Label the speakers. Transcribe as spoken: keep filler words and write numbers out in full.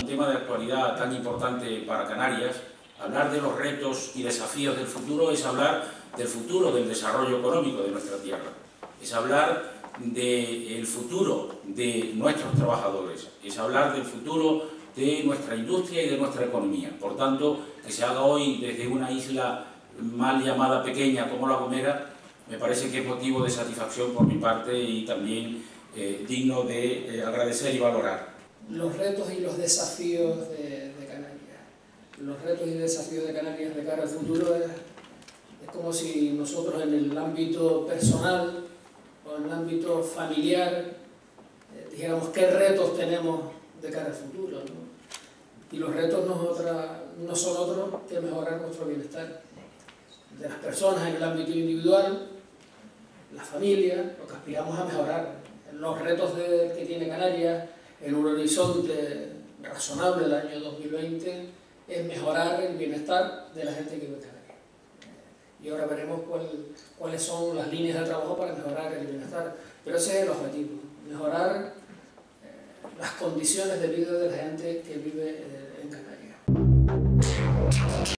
Speaker 1: un tema de actualidad tan importante para Canarias, hablar de los retos y desafíos del futuro es hablar del futuro del desarrollo económico de nuestra tierra, es hablar del futuro de nuestros trabajadores, es hablar del futuro de nuestra industria y de nuestra economía. Por tanto, que se haga hoy desde una isla mal llamada pequeña como La Gomera, me parece que es motivo de satisfacción por mi parte y también eh, digno de eh, agradecer y valorar.
Speaker 2: Los retos y los desafíos de, de Canarias. Los retos y desafíos de Canarias de cara al futuro es, es como si nosotros en el ámbito personal o en el ámbito familiar eh, dijéramos qué retos tenemos de cara al futuro, ¿no? Y los retos no, otra, no son otros que mejorar nuestro bienestar de las personas en el ámbito individual, la familia, lo que aspiramos a mejorar. Los retos de, que tiene Canarias en un horizonte razonable del año dos mil veinte es mejorar el bienestar de la gente que vive en Canarias. Y ahora veremos cuál, cuáles son las líneas de trabajo para mejorar el bienestar. Pero ese es el objetivo, mejorar eh, las condiciones de vida de la gente que vive eh, en Canarias.